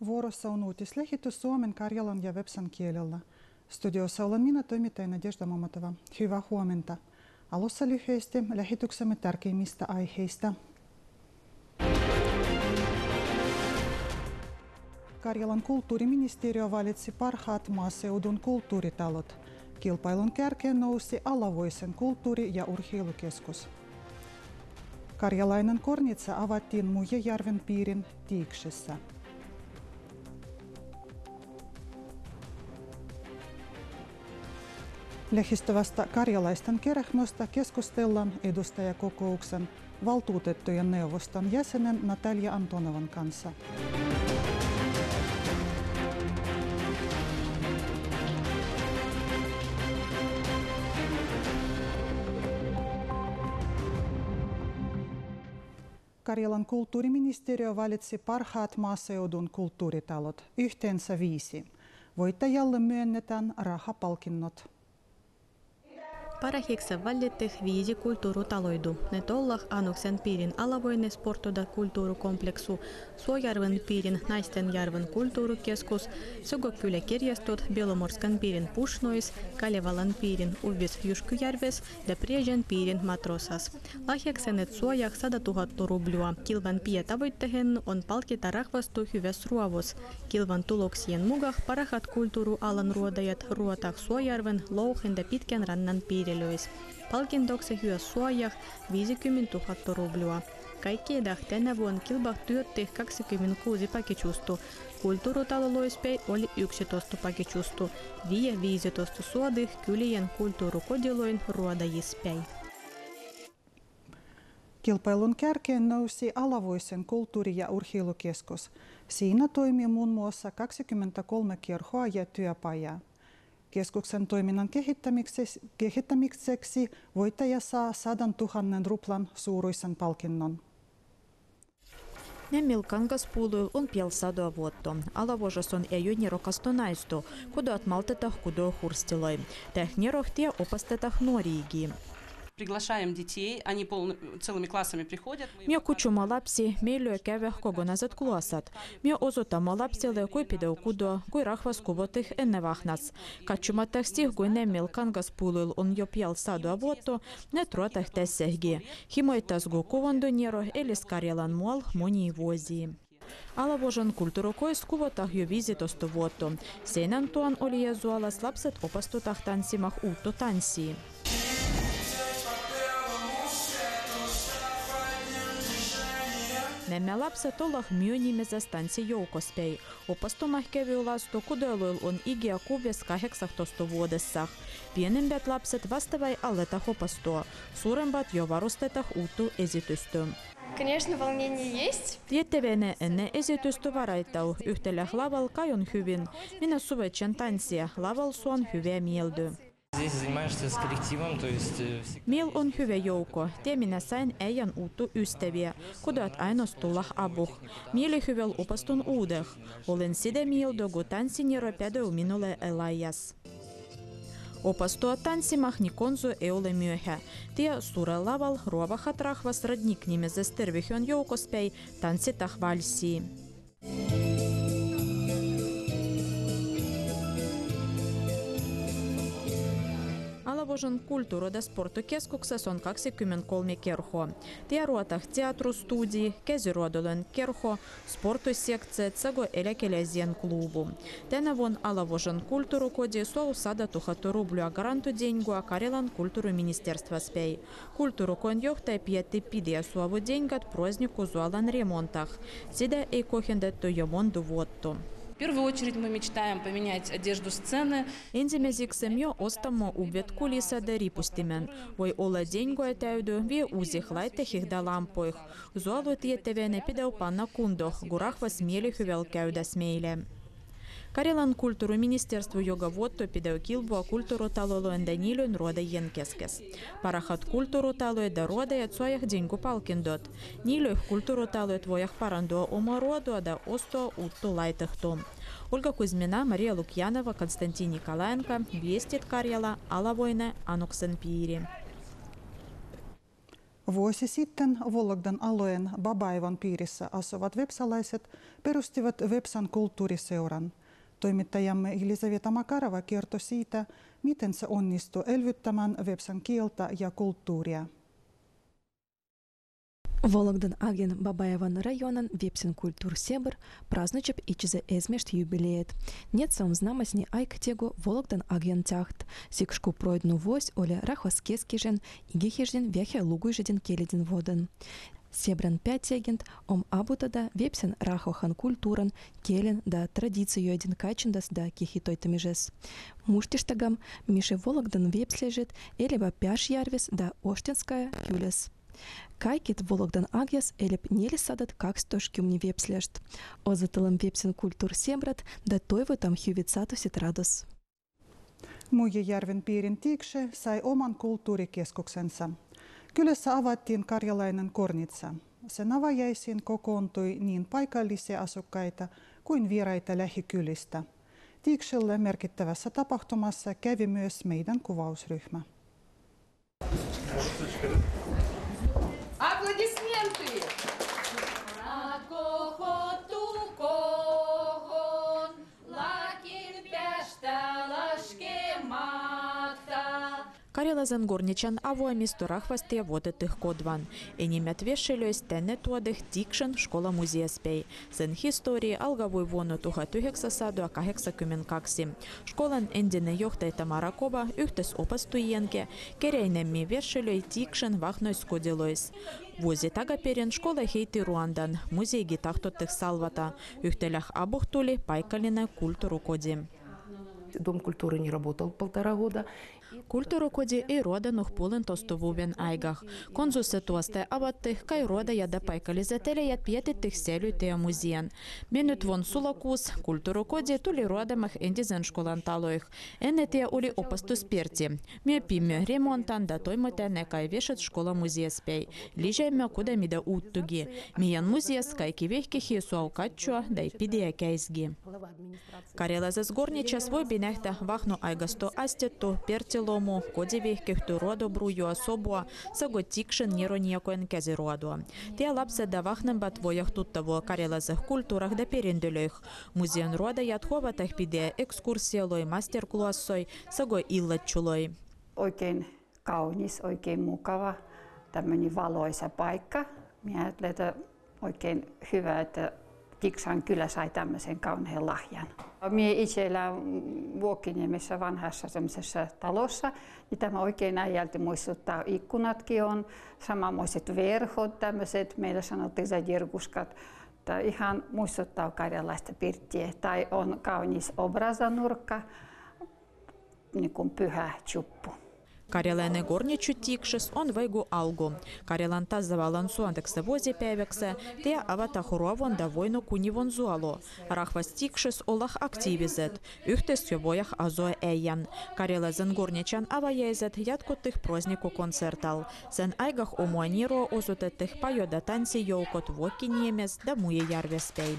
Vuorossa on uutislähetys suomen, karjalan ja vepsan kielellä. Studiossa olen minä, toimittaja Nadezhda Mammatova. Hyvää huomenta. Alussa lyhyesti lähetyksemme tärkeimmistä aiheista. Karjalan kulttuuriministeriö valitsi parhaat maaseudun kulttuuritalot. Kilpailun kärkeen nousi Alavoisen kulttuuri- ja urheilukeskus. Karjalainen Kornitsa avattiin Muijajärven piirin Tiiksessä. Lähistyvästä karjalaisten kerhnosta keskustellaan edustajakokouksen valtuutettujen neuvoston jäsenen Natalia Antonovan kanssa. Karjalan kulttuuriministeriö valitsi parhaat maaseudun kulttuuritalot, yhteensä 5. Voittajalle myönnetään rahapalkinnot. Parhaiksi valittiin 5 kulttuurutaloidu. Ne tollah Anoksen piirin Alavoinen sportoda kulttuurikompleksu, Suojärven piirin Naistenjärven kulttuurikeskus, Sogokylä-kirjastot, Belomorskan piirin Pushnois, Kalevalan piirin Uvis Jyskyjärves ja Priežen piirin Matrosas. Lahjaksenet suojah 100 000 rublua. Kilvan pietavoitteen on palkita rahvastu hyväs ruovus. Kilvan tuloksien mukaan parhaat kulttuurialan ruodajat ruotah Suojärven, Louhen ja Pitkän rannan piirin. Palkintoksi hyös suojah 50 000 rublua. Kaikki tänä vuonna kilpah työtti 26 paketjustu. Kulttuuritaloloispei oli 11 paketjustu. 15 suodih kylien kulttuurikodiloin ruodajispei. Kilpailun kärkeen nousi Alavoisen kulttuuri- ja urheilukeskus. Siinä toimii muun muassa 23 kerhoa ja työpajaa. Keskuksen toiminnan kehittämiseksi voittaja saa 100 000 ruplan suuruisen palkinnon. Nemmil kangaspuolue on piel 100 vuotta. Alavožas on ei nerokasta naistu, kudoat maltetah kudo hurstiloi. Täh nerohtia opastetah nuoriigi. Приглашаем детей, они целыми классами приходят. Me kutsumme lapsi meille käydä kokonaiset klassat. Me osoitamme lapsille, kui pidäu kudo, kui rahvas kuvotih enne vahnas. Katsomattaksi, kui Nemmil kangaspuolella on jo piel 100 vuotta, ne truotah tässäkin. Himoitasgu kuvandoniero elis Karjalan mual moni vuosi. Alavožan kulttuurikois kuvotah jo 15 vuotta. Seinän tuon oli jezualas lapset opastutah tanssimah uutta tanssia. Nämä lapset ollah myönnimisessä tanssijoukospei. Opastumah kävi lastu kudoiluil on igia 18 vuodessa. Pienemmät lapset vastavai alletah opastua. Suurempat jo varustetaan uutta esitystä. Конечно, волнение есть. Tiettävänä ennen esitystä varaitau yhtellä laval kajon hyvin. Minä suvetsen tanssia. Laval suon hyvää mieltä. Meillä on hyvä joukko. Minä sain äijän uutta ystäviä, kudat ainostullah abuh. Mielihyvällä opastun uudeh. Olen sitä mieltä, kun tanssiniero pädeu minulle elajas. Opastua tanssimah nikonzu ei ole myöhä. Tie suurella laval ruovahat rahvas radnik nimeses tervehön joukospei tanssitah valssia. Alavožan kulttuuri- ja sportokeskuksessa on 23 kerhoa. Ruotah teatrustudii, käsiruodolen kerho, sporttisektsiat sekä eläkeläisien klubu. Tänä vuonna Alavožan kulttuurikodi saa 100 000 rublua garantodengoa Karjalan kulttuuriministeriöspei. Kulttuurikoin johtaja Pietti pidää suovudengat prazdnikuzualan remontah. Sitä ei kohdennettu jo monta vuotta. В первую очередь мы мечтаем поменять одежду сцены. Ensimmäiseksi me ostamme uudet kulissit ja ripustimen. Voi olla dengoja täydy vie uusih laittehih ja lampoih. Zualu tiettävänä pidäu panna kundoh, kun rahvas mielihyvällä käydäs meille. Karjalan kulttuuriministeriö joka vuotta pidäu kilpua kulttuuritalojen ja niiden ruodajien keskes. Parhaat kulttuuritalojen ja ruodajat suojah dengupalkindot. Niille kulttuuritalojet voivat parantua omaa ruodua ja ostaa uutta laitehtoa. Olga Kuzmina, Maria Lukjanova, Konstantin Nikolaenko, Viestit Karjala, Alavoinen, Anoksen piiri. Vuosi sitten Vologdan alueen Babaevan piirissä asuvat vepsalaiset perustivat Vepsan kulttuuriseuran. Toimittajamme Elisaveta Makarova kertoi siitä, miten se onnistui elvyttämään Vepsan kieltä ja kulttuuria. Вологдан аген Бабаеван районан Вепсин культур себр празднуючи ичизе эзмешт юбилеет. Нет сам знамасни айктего Вологдан аген тяхт. Сикшку пройдну вось оле рахваскескижен, игихижен вяхе лугуйжеден келеден воден. Себран пятегент абутада Вепсин рахохан культуран, келен да традицию один качендас да кихитой тамижес. Муштиштагам Мише Вологдан вепслежет, элеба пяш ярвес да Оштинская юлес. Кайкет Вологдан агьяс элеп нели садат как стошкюмни вепслешт. Озатылым Вепсин культур семрат, да тойво там hyvitsatуsit радос. Muijajärven piirin Tiikse sai oman kulttuurikeskuksensa. Kylässä avattiin karjalainen kornitsa. Sen avajaisiin kokoontui niin paikallisia asukkaita kuin vieraita lähikylistä. Tiikselle merkittävässä tapahtumassa kävi myös meidän kuvausryhmä. Аплодисменты! Karjalaisen Gornichan avoimista rahvasti vuotetih kodvan. Enimmät vesselöis tänne tuodih Tiksen škola-museespei. Sen historia alkoi vuonna 1982. Školan endinen johtaja Tamara Kova yhteisopastujienke kereinemmin vesselöi Tiksen vahnoiskodilois. Vuosi takaperin škola heitti Ruandan museigi tahtotih salvata. Yhtelях abohtuli paikallinen kulttuurikodi. Дом культуры не работал 1,5 года. Kulttuurikodi ei ruodanut puolentoista vuoden aigah. Konsusse tuoste avattih kai ruodajada paikalliset elejät pietittih säilyttäjä musean. Mennyt vuonna sulakuus kulttuurikodi tuli ruodamah entisen školan taloih. Ennetie oli opastuspirti. Me pimme remontan da toimetamme kai viešat škola-museespei. Lisäimme kuda mida uuttugi. Meidän museas kaikki vehkihi suaukatčua da pidėja keisgi. Karjalaisas Gornichas voi nähdä vahno aigasto astettu pertilomu kodivehkehty ruodobruju osobua sago Tiksen nieroniekojen käsiruodua. Tie lapseda vahnembat vojahtuttavua karjalaiseh kulttuurah da perindölöih. Museon ruodajat huovatah pidää ekskursialoi, masterclassoi sago illatčuloi. Oikein kaunis, oikein mukava, tämmöinen valoisa paikka. Minä ajattelen, että oikein hyvä, että Tiksan kylä sai tämmöisen kauneen lahjan. Minä itse elän Vuokkiniemessä vanhassa semmoisessa talossa, niin tämä oikein äijältä muistuttaa, ikkunatkin on, samanmoiset verhot, tämmöiset, meillä sanottiin zajerkuskat, tai ihan muistuttaa karjalaista pirttiä, tai on kaunis obrazanurkka, niin kuin pyhä chuppu. Karjalainen Gornichu Tikses on vaigu algu. Karjalan tasavalan suantekse vuosipäiväksi tie avata hurovon da voino kunivon zualo. Rahvas Tikses olah aktiiviset. Yhteistyövojah azoe äijän. Karjalaisen Gornichan avajaiset jatkuttih prosnikkokonsertal. Sen aigah omuaniero osoitettih pajoda tanssijoukot Vuokkiniemes da Muijajärvespäin.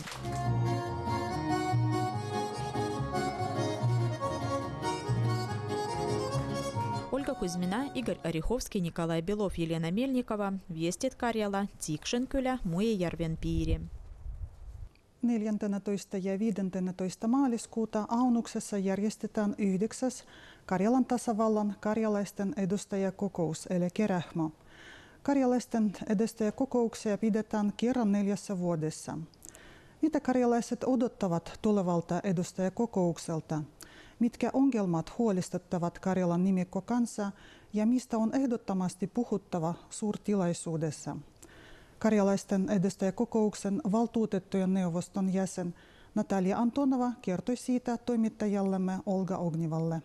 Ольга Кузьмина, Игорь Ореховский, Николай Белов, Елена Мельникова. Viestit Karjala, Tiksen kylä, Muijajärven piiri. 14. ja 15. maaliskuuta Aunuksessa järjestetään 9. Karjalan tasavallan karjalaisten edustajakokous eli Kerähmo. Karjalaisten edustajakokouksia pidetään kerran 4 vuodessa. Mitä karjalaiset odottavat tulevalta edustajakokoukselta? Mitkä ongelmat huolestuttavat Karjalan nimikkokansaa ja mistä on ehdottomasti puhuttava suurtilaisuudessa? Karjalaisten edustajakokouksen valtuutettujen neuvoston jäsen Natalia Antonova kertoi siitä toimittajallemme Olga Ognivalle.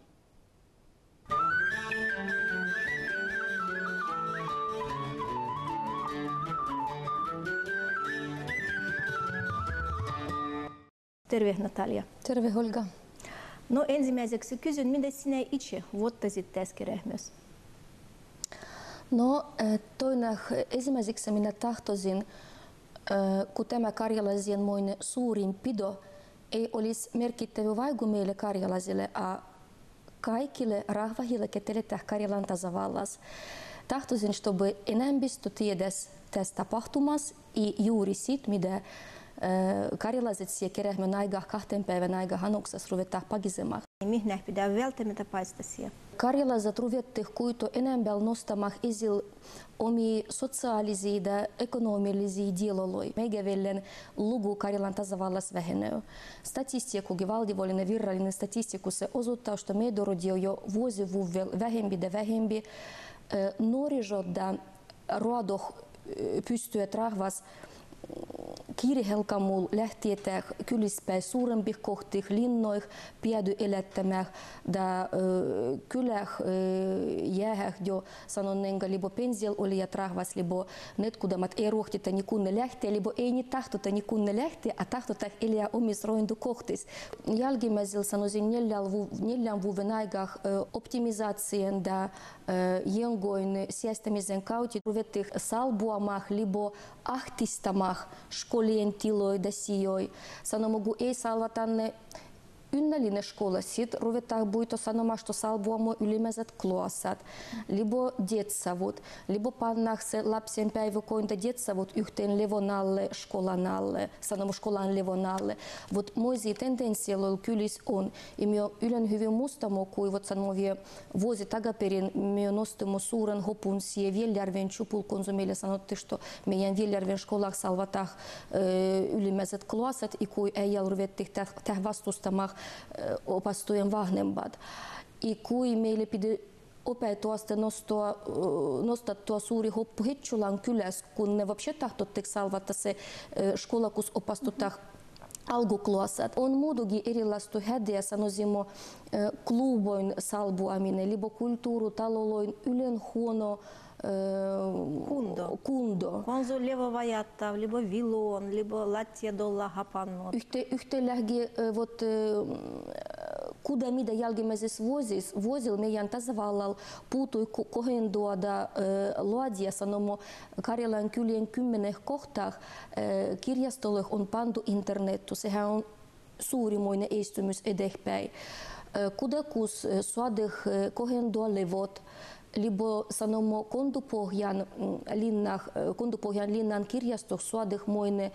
Terve Natalia. Terve Olga. No ensimmäiseksi kysyn, mitä sinä itse vuottaisit tässä Kerähmössä? No ensimmäiseksi minä tahtoisin, kun tämä karjalaisienmoinen suurinpido ei olisi merkittävä vaiku meille karjalaisille, kaikille rahvahille, ketkä eletään Karjalan tasavallassa. tahtoisin, чтобы enemmistö tietäisi tästä tapahtumassa ja juuri siitä, mitä karjalaiset siellä kerähmän aikaa 2 päivän aikaa Hanuksessa ruvetaan pagisemaan. Mihin pitää välttämättä paista siellä? Karjalaiset ruvettiin kuitenkin enemmän nostamaan esille omia sosiaalisia ja ekonomisia dialogoja. Meikävellen luku Karjalan tasavallassa vähenee. Statistiikkukin valtiollinen virallinen statistikku se osoittaa, että meidän on jo vuosi vähempi ja vähempi nuorisoda ruodoh pystyy rahvas kiirihelkamul lähtietä kylispäin suurempi kohti linnoih piedy elättämään da kyläh jäähä jo sanonnenga libo pensiel olijat rahvas libo netkudamat ei ruohtita ni kunne lähteä libo ei ni tahtota ni kunne lähteä a tahtota elää omis roindu kohtis. Jälkimmäisellä sanoisin 4 vuoden aikaa optimisaatien da jengoin säästämisen kautta ruvettiin salbuamaan libo ahtistamaan školien tiloja sijoi. Sanomme, kun ei salvata ne ynnällinen škola, sitten ruvetaan buito sanomaan, että salvuamme ylimmäiset klassat, libo detsavut, libo pannaan se lapsen päiväkointa detsavut yhteen levon alle, školan alle, sanomme školan levon alle. Vot moisia tendenssialla kylis on. Ja me ylen hyvin muistamme, kun sanomme vuosi takaperin, me nostamme suuren hopun siihen Viljärven Chupulkoon, meille sanottiin, että meidän Viljärven školak salvataan ylimmäiset klassat, ja kun ei ruvettiin tähän vastustamaan opastujen vanhemmat. Ja kun meille piti opetuasta nostaa suuri hoppu Hetsulan kylässä, kun ne вообще tahtottiin salvata se škola, kus opastutaan alkuklassat. On muutakin erilaista hädiä, sanoisimme, kluboin salbuaminen, libo kulttuuritaloloin ylen huono kunto. Konzo levo vajattav, libo vilon, libo lattia dolla hapannut. Yhtenlähgi kuda mitä jälkimmäisessä vuosilla meidän tasavallalla puutui kohentuoda luodia, sanomme Karjalan kylien 10 kohtaa kirjastolle on pantu internetu. Sehän on suurimoinen estymys eteenpäin. Kudakus suodeh kohentua levot, libo sanomme Kontupohjan linnan kirjastossa suodehmoinen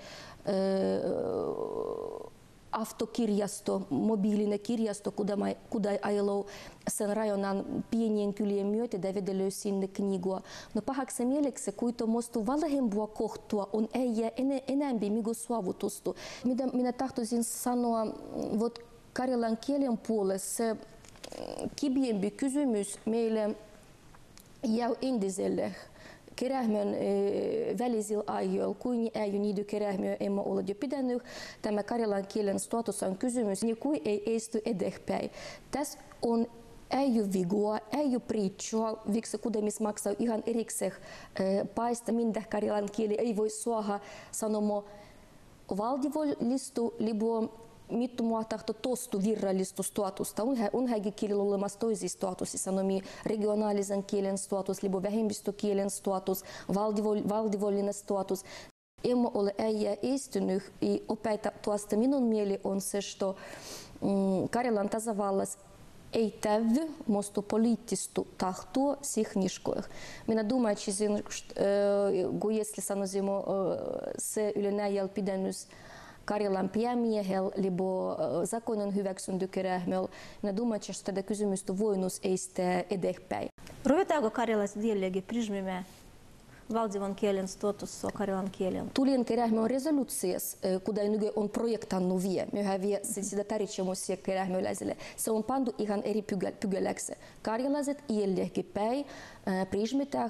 автокirjasto, mobiilinen kirjasto, kuda ajelou sen rajonan pienien kylien myötä ja vedelöi sinne knigua. No pahaksi mieleksi, kuitenkin musta valhempua kohtua on ei enemmän mikä saavutustu. Mitä minä tahtoisin sanoa, vot karjalan kielen puolessa se kibiempi kysymys meille jää entiselle. Kerähmön välisillä ajoilla, kuin ei niitä kerähmöä emme ole jo pitänyt. Tämä karjalan kielen status on kysymys, niin kuin ei esty eteenpäin. Tässä on ei ole vigua, ei ole priitsua, viksi kudemis maksaa ihan erikseen paista, minkä karjalan kieli ei voi suoha sanomo valtiollista, libo mittu mua tahto tostu virallista statusta. On häikin kielillä olemassa toisia statuksia, sanomi regionaalisen kielen status, libo vähemmistökielen status, valtiollinen status. Emme ole ei estynyt, ja opeta tuosta minun mieli on se, että Karjalan tasavallassa ei täydy musta poliittista tahtoa sihniskoih. Minä думаю, kun если sanoisimme se ylenäjäl pidennys Karjalan päämiehellä, libo zakonon hyväksynty kerähmel, minä думаю, että tätä kysymystä voinus estää eteenpäin. Ruvetaanko karjalaiset dialogi prižmime valtion kielen statussa karjalan kielen? Tulien kerähmön resoluutsias, kuten nyt on projektannut vie, me vie sitä tarvitsemusia kerähmöläisille. Se on pantu ihan eri pykäläksi. Karjalaiset iälläkin päin prižmitään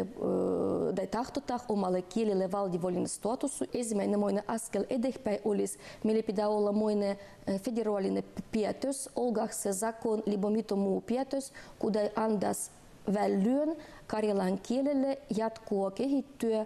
tai tahtotaan omalle kielelle valtiollinen status. Ensimmäinen askel eteenpäin olisi, meillä pitää olla moinen federaalinen päätös, olkaa se zakon, libo mito muu päätös, kuten andas välyön karjalan kielelle jatkuu kehittyä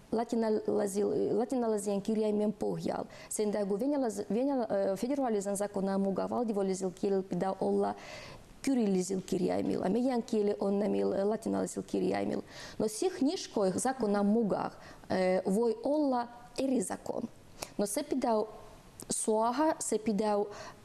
latinalaisien kirjaimien pohjalla. Sen takia federaalisen zakonan mukaan valtiollisella kielellä pitää olla kyrillisillä kirjaimilla. Meidän kieli on näillä latinalaisilla kirjaimilla. No zakonan mukaan voi olla eri zakon. No se pitää Soaha se pitää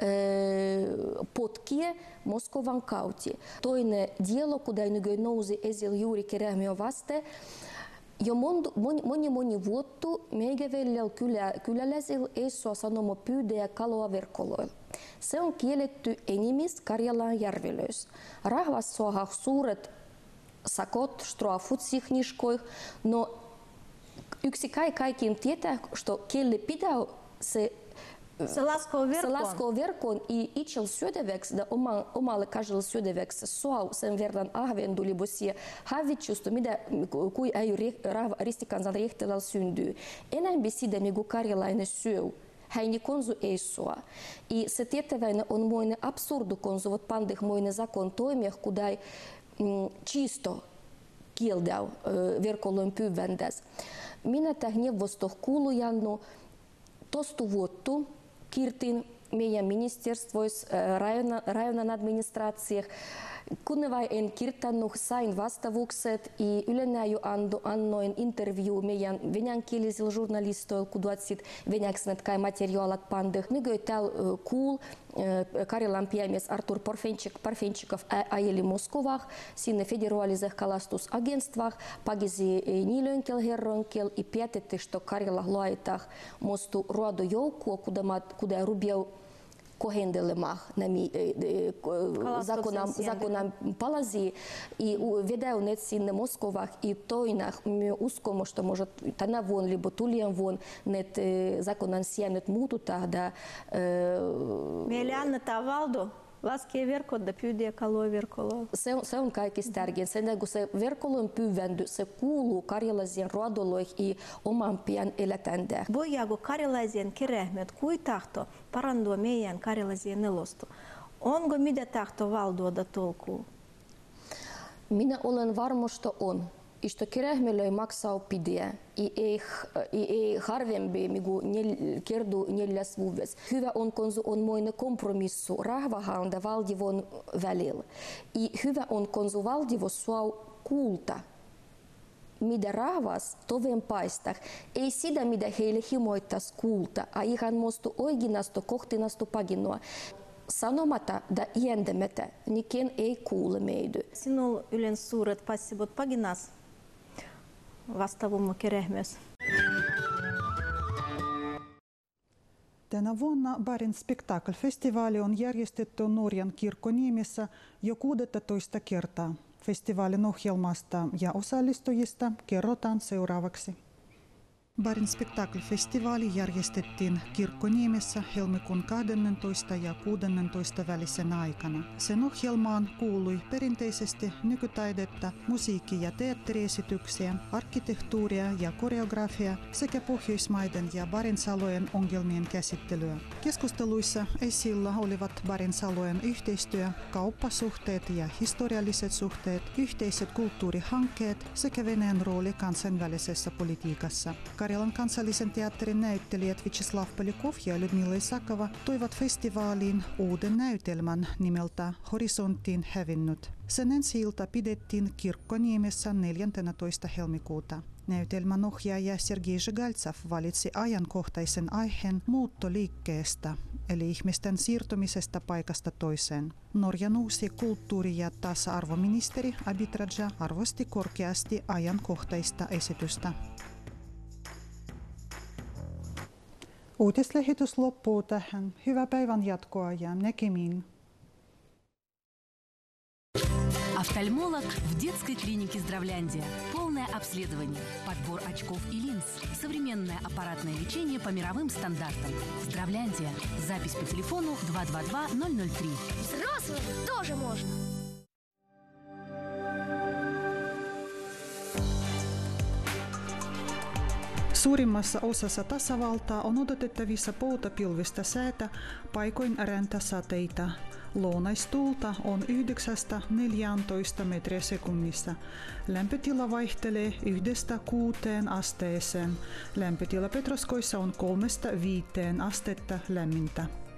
potkia Moskovan kautta. Toinen dialog, joka nousi esille juuri Kerehmiön vasten, jo moni vuotta meikä välillä kyläläisillä ei saa sanoa pyydää kaloa verkoloilla. Se on kielletty enimmis Karjalan järvelöissä. Rahvas saa suuret sakot, strafut sihniskoih, no yksi kaikin tietää, että kelle pitää se laskoo verkkoon itsellä syötäväksi ja omalle kahdelle syötäväksi saa sen verran ahventulibosia hävitsusta, mitä kui ei ristikansan rehtelalla syntyy. Enemmän sitä, mitä karjalainen syö. Hän konsu ei saa. I se tietäväinen on moinen absurdu konsu, että pandeh moinen zakon toimia, kun ei čisto kieltä verkkoon pyydäntäs. Minä tähän neuvostoon kuulujannu tostu vuotta kirtin meidän ministerstvoissa, rajonan administraatiot, kun en kirtannut, sain vastaavukset ja yleensä jo annoin intervju meidän venäjänkielisille journalistoille, kun tuotsit venäjäksi näitä materiaalit pandeh. Nyky täällä kuul Karjalan päämies Artur Parfenchikov ajeli Moskovaan, sinne federaaliseen kalastusagentствах, pagisi niilönkel herronkel ja päätettiin, että Karjala laittaa mostu ruodojoukkua, kuda rubiau kohendelemaan zakonan palasi i vedäunet sinne Moskovaan i toina me uskomme, että może tänä vuonna libo tulijan vuonna net zakonan säännöt muututaan. Meille annetaan valdo laskea verkot ja pyydää kaloja verkolla. Se on kaikista tärkein. Sen kun se verkkoon pyydänty, se kuuluu karjalaisien ruodoloihin ja oman pian elätäntään. Voidaanko karjalaisien kerehmät kui tahto parantua meidän karjalaisien elosta? Onko mitä tahto valdoida tolkuun? Minä olen varma, että on. Isto kerehmeillä ei maksaa pidää. Ei harvempi, mikä kertoo 4 vuodessa. Hyvä on, kun on moinen kompromissu rahvahan ja valtivon välillä. Hyvä on, kun valtivo saa kuulta, mitä rahvas toven paistaa. Ei sitä, mitä heille himoittaisi kuulta, a ihan musta oikeinasta kohtinasta paginua. Sanomata ja iäntämättä, niin ken ei kuule meitä. Sinulla yleensä suuret passivot paginas. Vastaavumme kerehmys. Tänä vuonna Barents Spektakelfestivaali on järjestetty Norjan Kirkkoniemessä jo 16 kertaa. Festivaalin ohjelmasta ja osallistujista kerrotaan seuraavaksi. Barents Spektakelfestivaali järjestettiin Kirkkoniemessä helmikuun 12. ja 16. välisen aikana. Sen ohjelmaan kuului perinteisesti nykytaidetta, musiikki- ja teatteriesityksiä, arkkitehtuuria ja koreografia sekä Pohjoismaiden ja Barentsalueen ongelmien käsittelyä. Keskusteluissa esillä olivat Barentsalueen yhteistyö, kauppasuhteet ja historialliset suhteet, yhteiset kulttuurihankkeet sekä Venäjän rooli kansainvälisessä politiikassa. Karjalan kansallisen teatterin näyttelijät Vyacheslav Polyakov ja Lyudmila Isakova toivat festivaaliin uuden näytelmän nimeltä Horisonttiin hävinnyt. Sen ensi-ilta pidettiin Kirkkoniemessä 14. helmikuuta. Näytelmän ohjaaja Sergei Zhigaltsev valitsi ajankohtaisen aiheen muuttoliikkeestä, eli ihmisten siirtymisestä paikasta toiseen. Norjan uusi kulttuuri- ja tasa-arvoministeri Abit Raja arvosti korkeasti ajankohtaista esitystä. Uutislähetys loppuu tähän. Hyvää päivän jatkoa ja näkemiin. Офтальмолог в детской клинике Здравляндия. Полное обследование, подбор очков и линз, современное аппаратное лечение по мировым стандартам. Здравляндия. Запись по телефону 222-003. Взрослым тоже можно. Suurimmassa osassa tasavaltaa on odotettavissa poutapilvistä säätä, paikoin räntäsateita. Lounaistuulta on 9–14 metriä sekunnissa. Lämpötila vaihtelee 1–6 asteeseen. Lämpötila Petroskoissa on 3–5 astetta lämmintä.